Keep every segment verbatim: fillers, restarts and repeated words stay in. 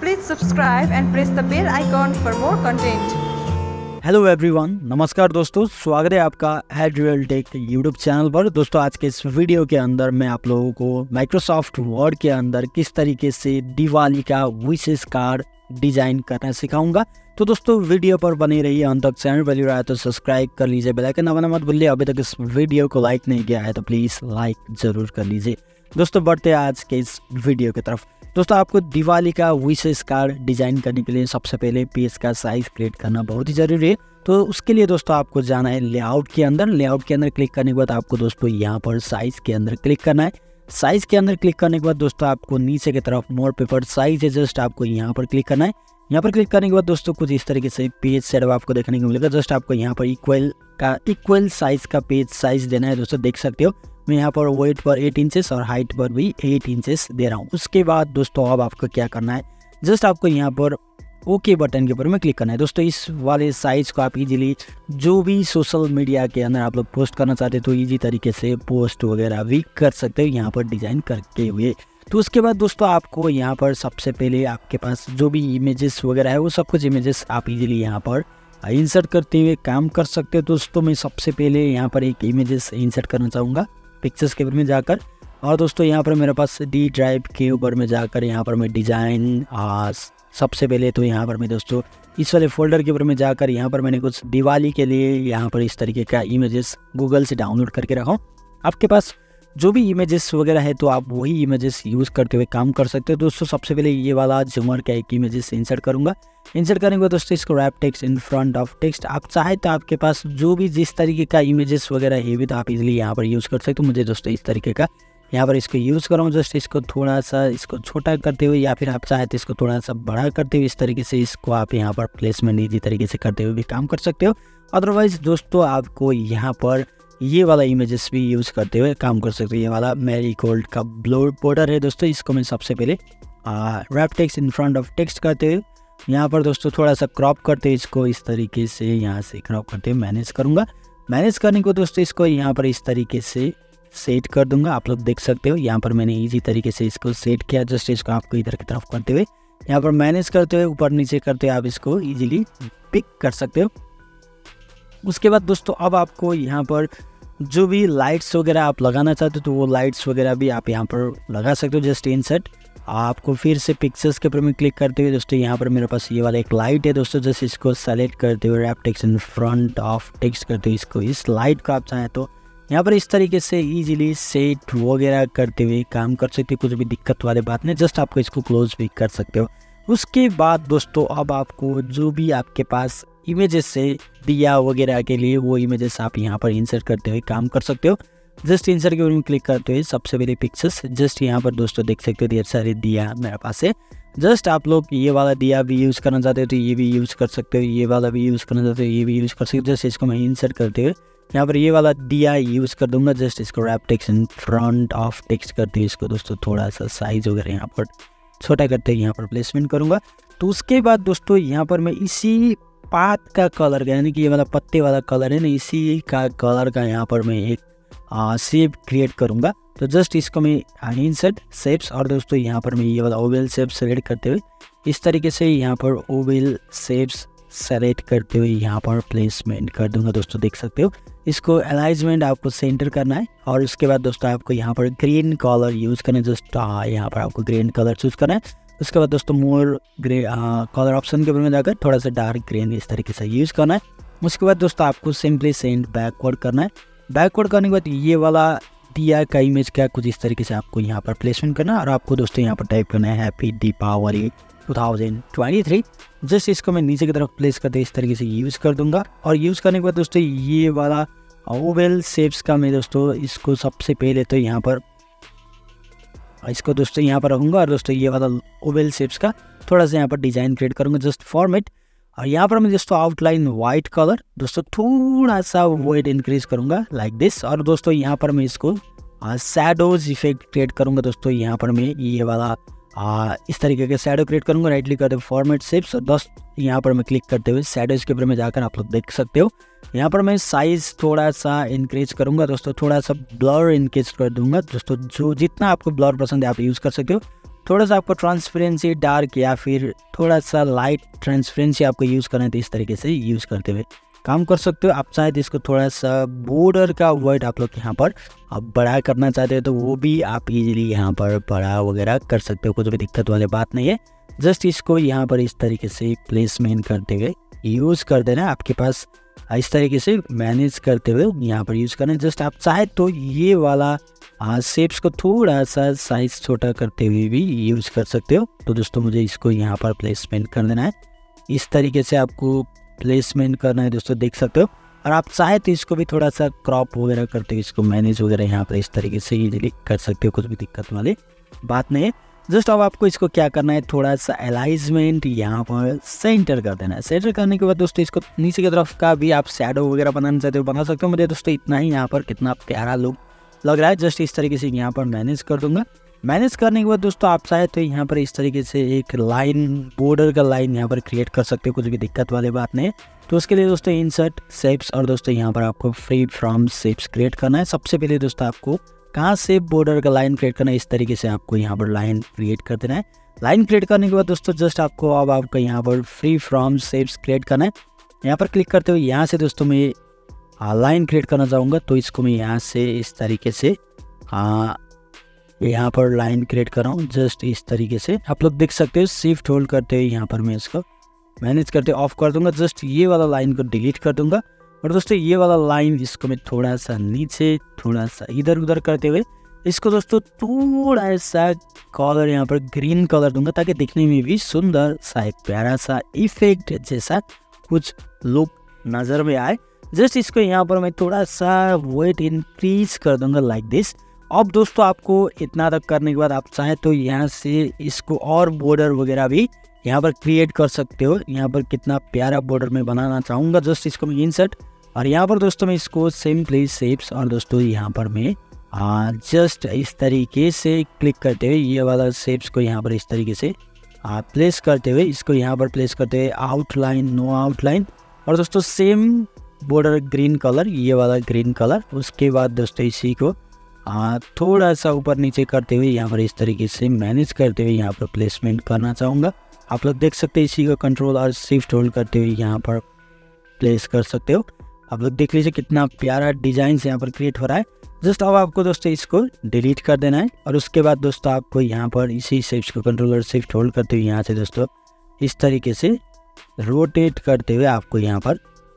Please subscribe and press the bell icon for more content. Hello everyone, नमस्कार दोस्तों, स्वागत है आपका ad real tech YouTube channel पर। दोस्तों आज के इस वीडियो के अंदर मैं आप लोगों को माइक्रोसॉफ्ट वर्ड के अंदर किस तरीके से दिवाली का विशेष कार्ड डिजाइन करना सिखाऊंगा। तो दोस्तों वीडियो पर बने रहिए अंत तक। चैनल पर रहा है तो सब्सक्राइब कर लीजिए, बेल आइकन दबाना मत भूलिए। अभी तक इस वीडियो को लाइक नहीं किया है तो प्लीज़ लाइक ज़रूर कर लीजिए। दोस्तों बढ़ते हैं आज के इस वीडियो की तरफ। दोस्तों आपको दिवाली का विशेष कार्ड डिजाइन करने के लिए सबसे पहले पेज का साइज क्रिएट करना बहुत ही ज़रूरी है। तो उसके लिए दोस्तों आपको जाना है लेआउट के अंदर। लेआउट के अंदर क्लिक करने के बाद आपको दोस्तों यहाँ पर साइज़ के अंदर क्लिक करना है। साइज़ के अंदर क्लिक करने के बाद दोस्तों आपको नीचे की तरफ मोर पेपर साइज है, जस्ट आपको यहाँ पर क्लिक करना है। यहाँ पर क्लिक करने के बाद दोस्तों कुछ इस तरीके से पेज सेटअप आपको देखने को मिलेगा। जस्ट आपको यहाँ पर इक्वल का इक्वल साइज का पेज साइज देना है। दोस्तों देख सकते हो मैं यहाँ पर वेट पर एट इंचेस और हाइट पर भी एट इंचेस दे रहा हूँ। उसके बाद दोस्तों अब आपको क्या करना है, जस्ट आपको यहाँ पर ओके बटन के ऊपर में क्लिक करना है। दोस्तों इस वाले साइज को आप इजीली जो भी सोशल मीडिया के अंदर आप लोग पोस्ट करना चाहते हो तो इजी तरीके से पोस्ट वगैरह भी कर सकते हो यहाँ पर डिज़ाइन करके हुए। तो उसके बाद दोस्तों आपको यहाँ पर सबसे पहले आपके पास जो भी इमेजेस वगैरह है वो सब कुछ इमेजेस आप इजीली यहाँ पर इंसर्ट करते हुए काम कर सकते हो। दोस्तों मैं सबसे पहले यहाँ पर एक इमेजेस इंसर्ट करना चाहूँगा पिक्चर्स के ऊपर में जाकर, और दोस्तों यहाँ पर मेरे पास डी ड्राइव के ऊपर में जाकर यहाँ पर मैं डिज़ाइन सबसे पहले तो यहाँ पर मैं दोस्तों इस वाले फोल्डर के ऊपर में जाकर यहाँ पर मैंने कुछ दिवाली के लिए यहाँ पर इस तरीके का इमेजेस गूगल से डाउनलोड करके रखा हूँ। आपके पास जो भी इमेजेस वगैरह है तो आप वही इमेजेस यूज़ करते हुए काम कर सकते हो। दोस्तों सबसे पहले ये वाला झूमर का एक इमेजेस इंसर्ट करूँगा। इंसर्ट करने के बाद दोस्तों इसको wrap text in front of text, आप चाहे तो आपके पास जो भी जिस तरीके का इमेजेस वगैरह है भी तो आप इजीली यहाँ पर यूज़ कर सकते हो। मुझे दोस्तों इस तरीके का यहाँ पर इसको यूज़ कर रहा हूँ। जस्ट इसको थोड़ा सा इसको छोटा करते हुए या फिर आप चाहे तो इसको थोड़ा सा बड़ा करते हुए इस तरीके से इसको आप यहाँ पर प्लेसमेंट इजी तरीके से करते हुए भी काम कर सकते हो। अदरवाइज दोस्तों आपको यहाँ पर ये वाला इमेजेस भी यूज़ करते हुए काम कर सकते हो। ये वाला मैरी गोल्ड का ब्लू बॉर्डर है दोस्तों, इसको मैं सबसे पहले wrap text in front of text करते हुए यहाँ पर दोस्तों थोड़ा सा क्रॉप करते हुए इसको इस तरीके से यहाँ से क्रॉप करते हुए मैनेज करूँगा। मैनेज करने को दोस्तों इसको यहाँ पर इस तरीके से सेट कर दूंगा। आप लोग देख सकते हो यहाँ पर मैंने इजी तरीके से इसको सेट किया। जस्ट इसको आपको इधर की तरफ करते हुए यहाँ पर मैनेज करते हुए ऊपर नीचे करते हुए आप इसको इजीली पिक कर सकते हो। उसके बाद दोस्तों अब आपको यहाँ पर जो भी लाइट्स वगैरह आप लगाना चाहते हो तो वो लाइट्स वगैरह भी आप यहाँ पर लगा सकते हो। जस्ट इंसर्ट आपको फिर से पिक्चर्स के ऊपर में क्लिक करते हुए दोस्तों यहाँ पर मेरे पास ये वाला एक लाइट है दोस्तों, जस्ट इसको सेलेक्ट करते हुए wrap text in front of text करते हुए इसको इस लाइट को आप चाहें तो यहाँ पर इस तरीके से इजीली सेट वगैरह करते हुए काम कर सकते हो। कुछ भी दिक्कत वाली बात नहीं, जस्ट आपको इसको क्लोज भी कर सकते हो। उसके बाद दोस्तों अब आपको जो भी आपके पास इमेजेस से दिया वगैरह के लिए वो इमेजेस आप यहाँ पर इंसर्ट करते हुए काम कर सकते हो। जस्ट इंसर्ट के ऊपर में क्लिक करते हुए सबसे पहले पिक्चर्स, जस्ट यहाँ पर दोस्तों देख सकते हो ढेर सारे दिया मेरे पास है। जस्ट आप लोग ये वाला दिया भी यूज़ करना चाहते हो तो ये भी यूज़ कर सकते हो, ये वाला भी यूज़ करना चाहते हो ये भी यूज़ कर सकते हो। जस्ट इसको मैं इंसर्ट करते हुए यहाँ पर ये वाला दिया यूज़ कर दूंगा। जस्ट इसको wrap text in front of text करते हुए इसको दोस्तों थोड़ा सा साइज वगैरह यहाँ पर छोटा करते हुए यहाँ पर प्लेसमेंट करूँगा। तो उसके बाद दोस्तों यहाँ पर मैं इसी पात का कलर का यानी कि ये वाला पत्ते वाला कलर है ना, इसी का कलर का यहाँ पर मैं एक शेप क्रिएट करूँगा। तो जस्ट इसको मैं इंसर्ट शेप्स और दोस्तों यहाँ पर मैं ये वाला ओवल शेप सेलेक्ट करते हुए इस तरीके से यहाँ पर ओवल शेप्स सेलेक्ट करते हुए यहाँ पर प्लेसमेंट कर दूंगा। दोस्तों देख सकते हो इसको अलाइजमेंट आपको सेंटर करना है और उसके बाद दोस्तों आपको यहाँ पर ग्रीन कलर यूज़ करना है। जस्ट यहाँ पर आपको ग्रीन कलर चूज़ करना है। उसके बाद दोस्तों मोर ग्रे कलर ऑप्शन के ऊपर में जाकर थोड़ा सा डार्क ग्रीन इस तरीके से यूज़ करना है। उसके बाद दोस्तों आपको सिंपली सेंड बैकवर्ड करना है। बैकवर्ड करने के बाद ये वाला दिया का इमेज क्या कुछ इस तरीके से आपको यहाँ पर प्लेसमेंट करना है और आपको दोस्तों यहाँ पर टाइप करना है happy Deepavali two thousand twenty three. Just इसको मैं नीचे की तरफ प्लेस करते इस तरीके से यूज़ कर दूंगा। और यूज़ करने के बाद दोस्तों ये वाला ओवल शेप्स का मैं दोस्तों इसको सबसे पहले तो यहाँ पर इसको दोस्तों यहाँ पर रखूँगा और दोस्तों ये वाला ओवल शेप्स का थोड़ा सा यहाँ पर डिज़ाइन क्रिएट करूँगा। जस्ट फॉर्मेट और यहाँ पर मैं दोस्तों आउटलाइन वाइट कलर दोस्तों थोड़ा सा वेट इंक्रीज करूँगा लाइक दिस। और दोस्तों यहाँ पर मैं इसको शैडोज इफेक्ट क्रिएट करूँगा। दोस्तों यहाँ पर मैं ये वाला आ, इस तरीके के शैडो क्रिएट करूँगा। राइट क्लिक करते हुए फॉर्मेट शेप्स और दोस्त यहाँ पर मैं क्लिक करते हुए शैडोज के ऊपर में जाकर आप लोग देख सकते हो यहाँ पर मैं साइज़ थोड़ा सा इंक्रीज करूँगा। दोस्तों थोड़ा सा ब्लर इंक्रीज कर दूँगा। दोस्तों जो जितना आपको ब्लर पसंद है आप यूज़ कर सकते हो। थोड़ा सा आपको ट्रांसपेरेंसी डार्क या फिर थोड़ा सा लाइट ट्रांसपेरेंसी आपको यूज़ करना है तो इस तरीके से यूज़ करते हुए काम कर सकते हो। आप चाहे तो इसको थोड़ा सा बॉर्डर का वर्ड आप लोग यहाँ पर आप बड़ा करना चाहते हो तो वो भी आप इजीली यहाँ पर बड़ा वगैरह कर सकते हो, कुछ भी दिक्कत वाली बात नहीं है। जस्ट इसको यहाँ पर इस तरीके से प्लेसमेंट करते हुए यूज़ कर देना। आपके पास इस तरीके से मैनेज करते हुए यहाँ पर यूज़ करना है। जस्ट आप चाहे तो ये वाला शेप्स को थोड़ा सा साइज छोटा करते हुए भी यूज़ कर सकते हो। तो दोस्तों मुझे इसको यहाँ पर प्लेसमेंट कर देना है, इस तरीके से आपको प्लेसमेंट करना है दोस्तों, देख सकते हो। और आप चाहे तो इसको भी थोड़ा सा क्रॉप वगैरह करते हुए इसको मैनेज वगैरह यहाँ पर इस तरीके से इजीली कर सकते हो, कुछ भी दिक्कत वाली बात नहीं है। जस्ट अब आपको इसको क्या करना है, थोड़ा सा अलाइजमेंट यहाँ पर सेंटर कर देना है। सेंटर करने के बाद दोस्तों इसको नीचे की तरफ का भी आप शैडो वगैरह बनाना चाहते हो बना सकते हो। मुझे दोस्तों इतना ही यहाँ पर कितना प्यारा लुक लग रहा है, जस्ट इस तरीके से यहाँ पर मैनेज कर दूंगा। मैनेज करने के बाद दोस्तों आप चाहे तो यहाँ पर इस तरीके से एक लाइन बॉर्डर का लाइन यहाँ पर क्रिएट कर सकते हो, कुछ भी दिक्कत वाली बात नहीं है। तो उसके लिए दोस्तों इंसर्ट शेप्स और दोस्तों यहाँ पर आपको फ्री फ्रॉम शेप्स क्रिएट करना है। सबसे पहले दोस्तों आपको कहाँ से बॉर्डर का लाइन क्रिएट करना है, इस तरीके से आपको यहाँ पर लाइन क्रिएट कर देना है। लाइन क्रिएट करने के बाद दोस्तों जस्ट आपको अब आपका यहाँ पर फ्री फ्रॉम शेप्स क्रिएट करना है। यहाँ पर क्लिक करते हुए यहाँ से दोस्तों मैं लाइन क्रिएट करना चाहूँगा, तो इसको मैं यहाँ से इस तरीके से हाँ यहाँ पर लाइन क्रिएट कर रहा हूँ, जस्ट इस तरीके से आप लोग देख सकते हो। शिफ्ट होल्ड करते हुए यहाँ पर मैं इसको मैनेज करते ऑफ कर दूंगा। जस्ट ये वाला लाइन को डिलीट कर दूंगा और दोस्तों ये वाला लाइन इसको मैं थोड़ा सा नीचे थोड़ा सा इधर उधर करते हुए इसको दोस्तों थोड़ा सा कलर यहाँ पर ग्रीन कलर दूंगा, ताकि दिखने में भी सुंदर सा एक प्यारा सा इफेक्ट जैसा कुछ लुक नज़र में आए। जस्ट इसको यहाँ पर मैं थोड़ा सा वेट इंक्रीज कर दूंगा लाइक दिस। अब दोस्तों आपको इतना तक करने के बाद आप चाहे तो यहाँ से इसको और बॉर्डर वगैरह भी यहाँ पर क्रिएट कर सकते हो। यहाँ पर कितना प्यारा बॉर्डर मैं बनाना चाहूँगा, जस्ट इसको मैं इंसर्ट और यहाँ पर दोस्तों मैं इसको सिंपली शेप्स और दोस्तों यहाँ पर मैं जस्ट इस तरीके से क्लिक करते हुए ये वाला शेप्स को यहाँ पर इस तरीके से आ, प्लेस करते हुए इसको यहाँ पर प्लेस करते हुए आउटलाइन नो आउटलाइन और दोस्तों सेम बॉर्डर ग्रीन कलर ये वाला ग्रीन कलर। उसके बाद दोस्तों इसी को आ, थोड़ा सा ऊपर नीचे करते हुए यहाँ पर इस तरीके से मैनेज करते हुए यहाँ पर प्लेसमेंट करना चाहूँगा। आप लोग देख सकते हैं इसी को कंट्रोल और शिफ्ट होल्ड करते हुए यहाँ पर प्लेस कर सकते हो। आप लोग देख लीजिए कितना प्यारा डिजाइन यहाँ पर क्रिएट हो रहा है। जस्ट अब आपको दोस्तों इसको डिलीट कर देना है और उसके बाद दोस्तों आपको यहाँ पर इसी शेप्स को कंट्रोल और शिफ्ट होल्ड करते हुए यहाँ से दोस्तों इस तरीके से रोटेट करते हुए आपको यहाँ पर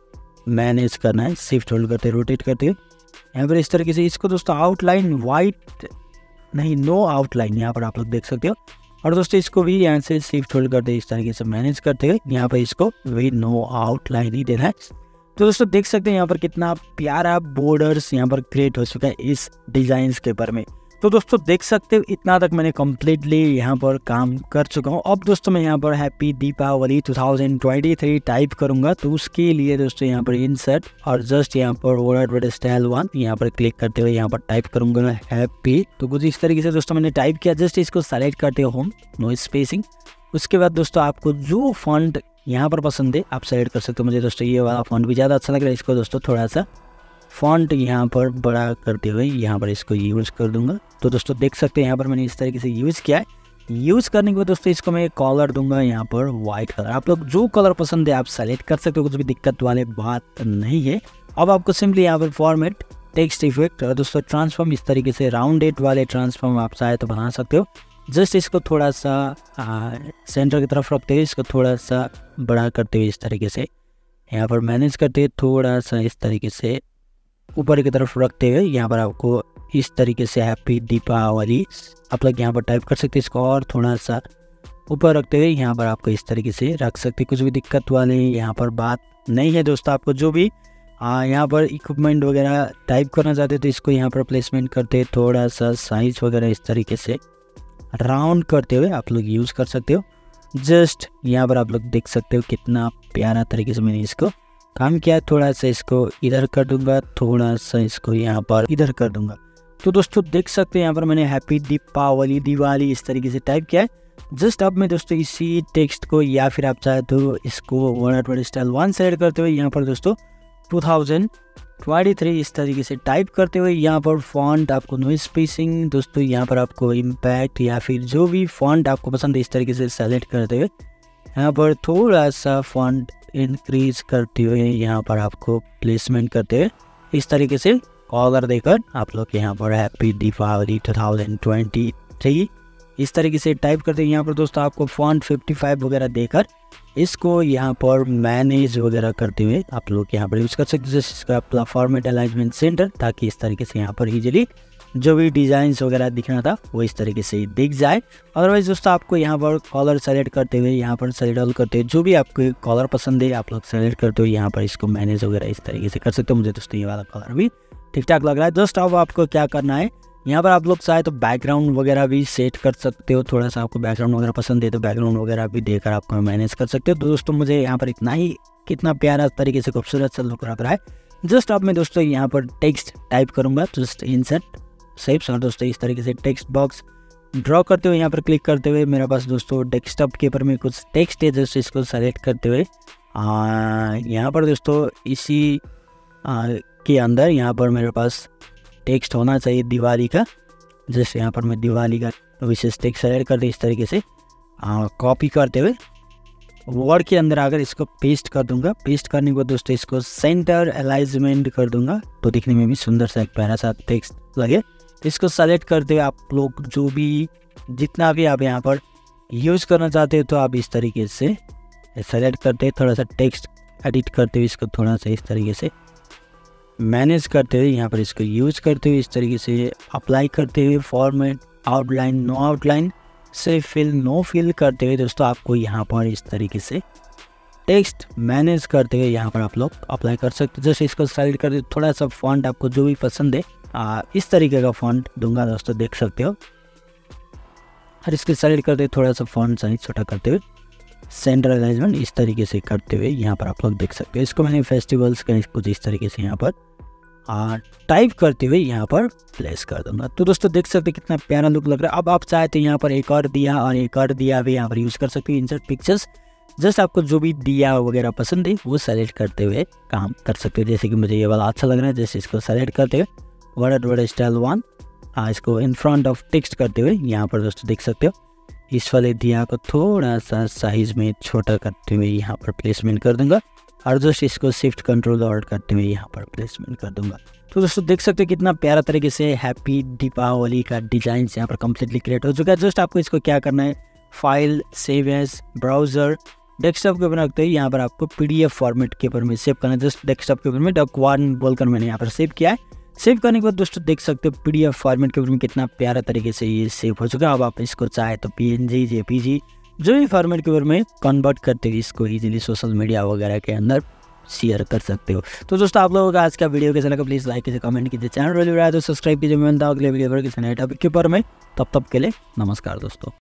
मैनेज करना है। शिफ्ट होल्ड करते रोटेट करते हुए यहाँ पर इस तरीके से इसको दोस्तों आउटलाइन वाइट नहीं नो आउटलाइन यहाँ पर आप लोग देख सकते हो। और दोस्तों इसको भी यहाँ से शिफ्ट होल्ड करते इस तरीके से मैनेज करते हुए यहाँ पर इसको भी नो आउटलाइन ही देना है। तो दोस्तों देख सकते हैं यहाँ पर कितना प्यारा बॉर्डर्स यहाँ पर क्रिएट हो चुका है इस डिजाइन के ऊपर में। तो दोस्तों देख सकते हो इतना तक मैंने कम्प्लीटली यहाँ पर काम कर चुका हूँ। अब दोस्तों मैं यहाँ पर happy Deepavali two thousand twenty three type करूँगा, तो उसके लिए दोस्तों यहाँ पर इंसर्ट और जस्ट यहाँ पर वर्ड स्टाइल वन यहाँ पर क्लिक करते हुए यहाँ पर टाइप करूँगा हैप्पी। तो कुछ इस तरीके से दोस्तों मैंने टाइप किया। जस्ट इसको सेलेक्ट करते हो होम नो स्पेसिंग। उसके बाद दोस्तों आपको जो फॉन्ट यहाँ पर पसंद है आप सेलेक्ट कर सकते हो। मुझे दोस्तों ये वाला फॉन्ट भी ज़्यादा अच्छा लग रहा है, इसको दोस्तों थोड़ा सा फॉन्ट यहाँ पर बड़ा करते हुए यहाँ पर इसको यूज़ कर दूंगा। तो दोस्तों देख सकते हैं यहाँ पर मैंने इस तरीके से यूज़ किया है। यूज़ करने के बाद दोस्तों इसको मैं कलर दूंगा यहाँ पर वाइट कलर। आप लोग जो कलर पसंद है आप सेलेक्ट कर सकते हो, कुछ भी दिक्कत वाले बात नहीं है। अब आपको सिंपली यहाँ पर फॉर्मेट टेक्स्ट इफेक्ट और दोस्तों ट्रांसफॉर्म इस तरीके से राउंडेड वाले ट्रांसफॉर्म आप चाहे तो बना सकते हो। जस्ट इसको थोड़ा सा आ, सेंटर की तरफ रखते हुए इसको थोड़ा सा बड़ा करते हुए इस तरीके से यहाँ पर मैनेज करते हुए थोड़ा सा इस तरीके से ऊपर की तरफ रखते हुए यहाँ पर आपको इस तरीके से हैप्पी दीपावली आप लोग यहाँ पर टाइप कर सकते हैं। इसको और थोड़ा सा ऊपर रखते हुए यहाँ पर आपको इस तरीके से रख सकते हैं, कुछ भी दिक्कत वाली यहाँ पर बात नहीं है। दोस्तों आपको जो भी आ, यहाँ पर इक्विपमेंट वगैरह टाइप करना चाहते हो तो इसको यहाँ पर प्लेसमेंट करते थोड़ा सा साइज वगैरह इस तरीके से राउंड करते हुए आप लोग यूज़ कर सकते हो। जस्ट यहाँ पर आप लोग देख सकते हो कितना प्यारा तरीके से मैंने इसको काम किया। थोड़ा सा इसको इधर कर दूंगा, थोड़ा सा इसको यहाँ पर इधर कर दूंगा। तो दोस्तों देख सकते हैं यहाँ पर मैंने हैप्पी दीपावली दिवाली इस तरीके से टाइप किया है। जस्ट अब मैं दोस्तों इसी टेक्स्ट को या फिर आप चाहे तो इसको वर्ड स्टाइल वन सेलेक्ट करते हुए यहाँ पर दोस्तों टू थाउजेंड तेईस इस तरीके से टाइप करते हुए यहाँ पर फॉन्ट आपको नो स्पेसिंग दोस्तों यहाँ पर आपको इम्पैक्ट या फिर जो भी फॉन्ट आपको पसंद है इस तरीके से सेलेक्ट करते हुए यहाँ पर थोड़ा सा फॉन्ट इंक्रीज करते हुए यहाँ पर आपको प्लेसमेंट करते हुए इस तरीके से कॉलर देकर आप लोग यहाँ पर happy Deepavali two thousand twenty three इस तरीके से टाइप करते हैं। यहाँ पर दोस्तों आपको फॉन्ट पचपन वगैरह देकर इसको यहाँ पर मैनेज वगैरह करते हुए आप लोग यहाँ पर यूज़ कर सकते हैं जैसे इसका अपना फॉर्मेट अलाइनमेंट सेंटर, ताकि इस तरीके से यहाँ पर इजीली जो भी डिज़ाइंस वगैरह दिखना था वो इस तरीके से दिख जाए। अदरवाइज दोस्तों आपको यहाँ पर कलर सेलेक्ट करते हुए यहाँ पर सेलेक्ट ऑल करते हुए जो भी आपको कलर पसंद है आप लोग सेलेक्ट करते हुए यहाँ पर इसको मैनेज वगैरह इस तरीके से कर सकते हो। मुझे दोस्तों ये वाला कलर भी ठीक ठाक लग रहा है। जस्ट अब आपको क्या करना है, यहाँ पर आप लोग चाहे तो बैकग्राउंड वगैरह भी सेट कर सकते हो। थोड़ा सा आपको बैकग्राउंड वगैरह पसंद है तो बैकग्राउंड वगैरह भी देकर आपको मैनेज कर सकते हो। तो दोस्तों मुझे यहाँ पर इतना ही, कितना प्यारा तरीके से खूबसूरत सा लुक लग रहा है। जस्ट अब मैं दोस्तों यहाँ पर टेक्स्ट टाइप करूँगा, जस्ट इंसर्ट शेप्स और दोस्तों इस तरीके से टेक्स्ट बॉक्स ड्रॉ करते हुए यहाँ पर क्लिक करते हुए मेरे पास दोस्तों डेस्कटॉप के ऊपर में कुछ टेक्स्ट है, जस्ट इसको सेलेक्ट करते हुए यहाँ पर दोस्तों इसी आ, के अंदर यहाँ पर मेरे पास टेक्स्ट होना चाहिए दिवाली का। जैसे यहाँ पर मैं दिवाली का विशेष टेक्स्ट सेलेक्ट करते इस तरीके से कॉपी करते हुए वर्ड के अंदर आकर इसको पेस्ट कर दूंगा। पेस्ट करने के बाद दोस्तों इसको सेंटर अलाइनमेंट कर दूंगा तो दिखने में भी सुंदर सा एक प्यारा सा टेक्स्ट लगे। इसको सेलेक्ट करते हुए आप लोग जो भी जितना भी आप यहाँ पर यूज़ करना चाहते हो तो आप इस तरीके से सेलेक्ट करते थोड़ा सा टेक्स्ट एडिट करते हुए इसको थोड़ा सा इस तरीके से मैनेज करते हुए यहाँ पर इसको यूज करते हुए इस तरीके से अप्लाई करते हुए फॉर्मेट आउटलाइन नो आउटलाइन से फिल नो फिल करते हुए दोस्तों आपको यहाँ पर इस तरीके से टेक्स्ट मैनेज करते हुए यहाँ पर आप लोग अप्लाई कर सकते हो। जैसे इसको सेलेक्ट करते थोड़ा सा फॉन्ट आपको जो भी पसंद है आ, इस तरीके का फॉन्ट दूंगा दोस्तों, देख सकते हो। और इसको सेलेक्ट करते थोड़ा सा फॉन्ट साइज छोटा करते हुए सेंटर अलाइनमेंट इस तरीके से करते हुए यहाँ पर आप लोग देख सकते हो। इसको मैंने फेस्टिवल्स का कुछ इस तरीके से यहाँ पर आ, टाइप करते हुए यहाँ पर प्लेस कर दूंगा। तो दोस्तों देख सकते हैं कितना प्यारा लुक लग रहा है। अब आप चाहे तो यहाँ पर एक और दिया और एक और दिया भी यहाँ पर यूज़ कर सकते हो। इंसर्ट पिक्चर्स, जस्ट आपको जो भी दिया वगैरह पसंद है वो सेलेक्ट करते हुए काम कर सकते हो। जैसे कि मुझे ये वाला अच्छा लग रहा है, जैसे इसको सेलेक्ट करते हुए वर्ड वर्ड स्टाइल वन हाँ इसको इन फ्रंट ऑफ टेक्स्ट करते हुए यहाँ पर दोस्तों देख सकते हो इस वाले दिया को थोड़ा सा साइज में छोटा करते हुए यहाँ पर प्लेसमेंट कर दूंगा और जस्ट इसको शिफ्ट कंट्रोल ऑल्ट करते हुए यहाँ पर प्लेसमेंट कर दूंगा। तो दोस्तों देख सकते हो कितना प्यारा तरीके से हैप्पी दीपावली का डिजाइन यहाँ पर कंप्लीटली क्रिएट हो चुका है। जस्ट आपको इसको क्या करना है, file save as browser desktop के ऊपर रखते हैं, यहाँ पर आपको पीडीएफ फॉर्मेट के ऊपर में सेव करना है। जस्ट डेस्कटॉप के ऊपर में डॉक वन बोलकर मैंने यहाँ पर सेव किया है। सेव करने के बाद दोस्तों देख सकते हो पीडीएफ फॉर्मेट के ऊपर में कितना प्यारा तरीके से ये सेव हो चुका है। अब आप इसको चाहे तो पीएनजी जेपीजी जो भी फॉर्मेट के ऊपर में कन्वर्ट करते हुए इसको इजीली सोशल मीडिया वगैरह के अंदर शेयर कर सकते हो। तो दोस्तों आप लोगों का आज का वीडियो कैसा लगा प्लीज़ लाइक कीजिए, कमेंट कीजिए, चैनल रहा है तो सब्सक्राइब कीजिए। मैं अगले वीडियो पर किसी नए टॉपिक के ऊपर में, तब तक के लिए नमस्कार दोस्तों।